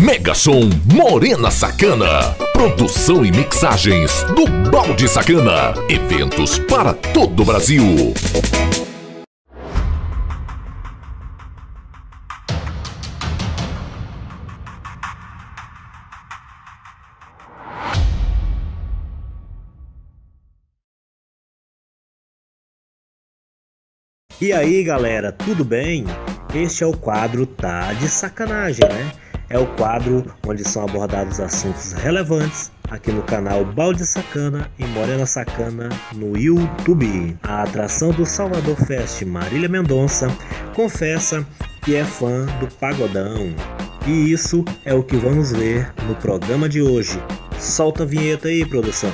Megasom Morena Sacana. Produção e mixagens do Balde Sacana. Eventos para todo o Brasil. E aí galera, tudo bem? Este é o quadro Tá de Sacanagem, né? É o quadro onde são abordados assuntos relevantes aqui no canal Balde Sacana e Morena Sacana no YouTube. A atração do Salvador Fest, Marília Mendonça, confessa que é fã do Pagodão. E isso é o que vamos ver no programa de hoje. Solta a vinheta aí, produção.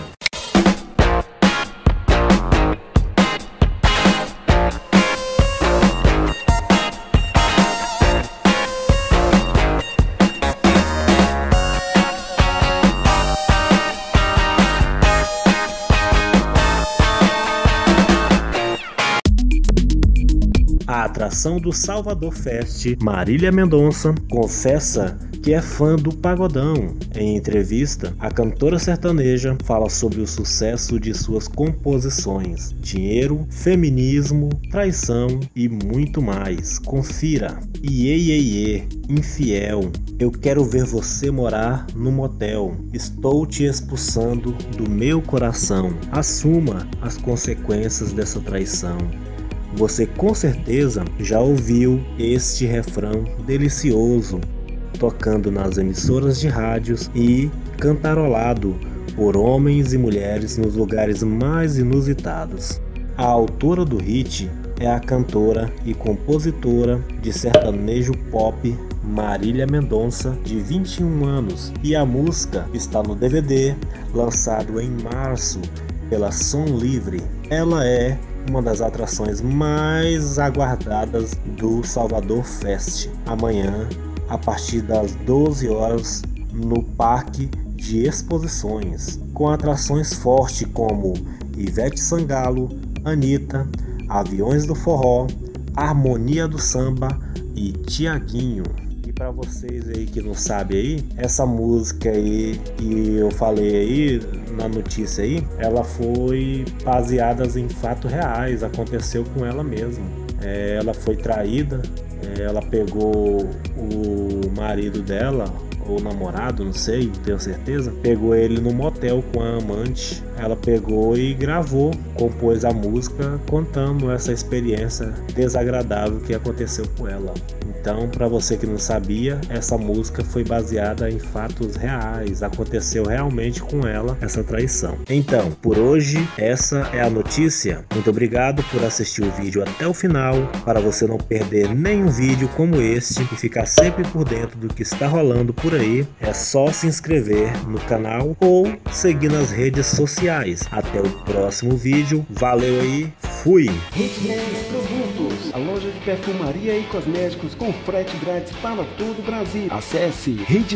A atração do Salvador Fest, Marília Mendonça, confessa que é fã do Pagodão. Em entrevista, a cantora sertaneja fala sobre o sucesso de suas composições, dinheiro, feminismo, traição e muito mais. Confira. Iê, iê, iê, infiel, eu quero ver você morar no motel. Estou te expulsando do meu coração. Assuma as consequências dessa traição. Você com certeza já ouviu este refrão delicioso tocando nas emissoras de rádios e cantarolado por homens e mulheres nos lugares mais inusitados. A autora do hit é a cantora e compositora de sertanejo pop Marília Mendonça, de 21 anos, e a música está no DVD lançado em março pela Som Livre. Ela é uma das atrações mais aguardadas do Salvador Fest. Amanhã, a partir das 12 horas, no Parque de Exposições, com atrações fortes como Ivete Sangalo, Anitta, Aviões do Forró, Harmonia do Samba e Tiaguinho. E para vocês aí que não sabem aí, essa música aí que eu falei aí na notícia aí, ela foi baseada em fatos reais, aconteceu com ela mesma. Ela foi traída, ela pegou o marido dela, ou namorado, não sei, não tenho certeza, pegou ele no motel com a amante. Ela pegou e gravou, compôs a música contando essa experiência desagradável que aconteceu com ela. Então, para você que não sabia, essa música foi baseada em fatos reais, aconteceu realmente com ela essa traição. Então, por hoje, essa é a notícia. Muito obrigado por assistir o vídeo até o final, para você não perder nenhum vídeo como este e ficar sempre por dentro do que está rolando por aí. É só se inscrever no canal ou seguir nas redes sociais. Até o próximo vídeo. Valeu aí, fui! Hit 10 Produtos, a loja de perfumaria e cosméticos com frete grátis para todo o Brasil. Acesse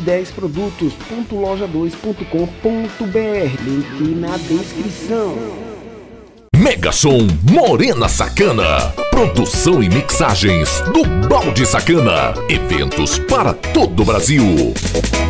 hit10produtos.loja2.com.br, link na descrição. Megasom Morena Sacana. Produção e mixagens do Balde Sacana. Eventos para todo o Brasil.